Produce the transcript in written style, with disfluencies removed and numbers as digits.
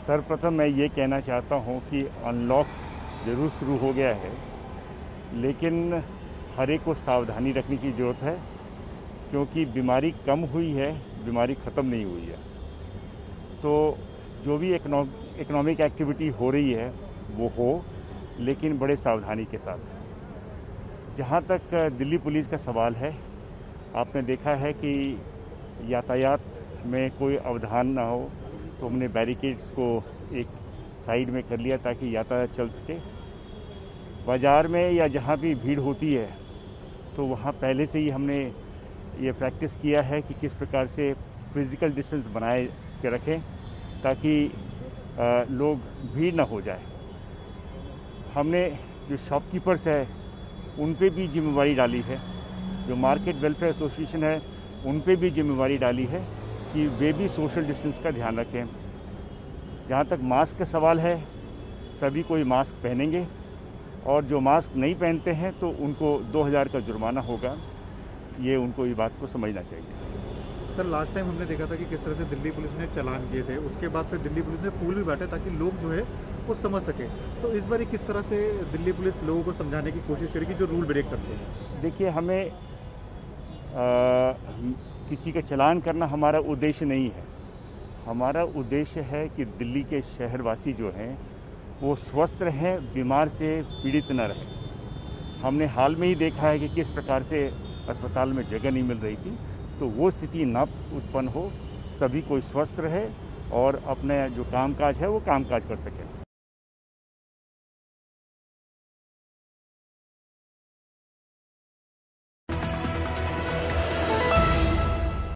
सर्वप्रथम मैं ये कहना चाहता हूँ कि अनलॉक ज़रूर शुरू हो गया है, लेकिन हर एक को सावधानी रखने की ज़रूरत है, क्योंकि बीमारी कम हुई है, बीमारी ख़त्म नहीं हुई है। तो जो भी इकोनॉमिक एक्टिविटी हो रही है वो हो, लेकिन बड़े सावधानी के साथ। जहाँ तक दिल्ली पुलिस का सवाल है, आपने देखा है कि यातायात में कोई अवधान ना हो, तो हमने बैरिकेड्स को एक साइड में कर लिया ताकि यातायात चल सके। बाज़ार में या जहाँ भी भीड़ होती है तो वहाँ पहले से ही हमने ये प्रैक्टिस किया है कि किस प्रकार से फिज़िकल डिस्टेंस बनाए के रखें ताकि लोग भीड़ ना हो जाए। हमने जो शॉपकीपर्स है उन पे भी जिम्मेवारी डाली है, जो मार्केट वेलफेयर एसोसिएशन है उन पे भी जिम्मेवारी डाली है कि वे भी सोशल डिस्टेंस का ध्यान रखें। जहाँ तक मास्क का सवाल है, सभी कोई मास्क पहनेंगे और जो मास्क नहीं पहनते हैं तो उनको 2000 का जुर्माना होगा। ये उनको ये बात को समझना चाहिए। सर, लास्ट टाइम हमने देखा था कि किस तरह से दिल्ली पुलिस ने चालान किए थे, उसके बाद फिर दिल्ली पुलिस ने फूल भी बांटे ताकि लोग जो है वो समझ सके। तो इस बार किस तरह से दिल्ली पुलिस लोगों को समझाने की कोशिश करेगी जो रूल ब्रेक करते हैं? देखिए, हमें किसी का चालान करना हमारा उद्देश्य नहीं है। हमारा उद्देश्य है कि दिल्ली के शहरवासी जो हैं वो स्वस्थ रहें, बीमार से पीड़ित न रहें। हमने हाल में ही देखा है कि किस प्रकार से अस्पताल में जगह नहीं मिल रही थी, तो वो स्थिति न उत्पन्न हो, सभी कोई स्वस्थ रहे और अपने जो कामकाज है वो कामकाज कर सकें।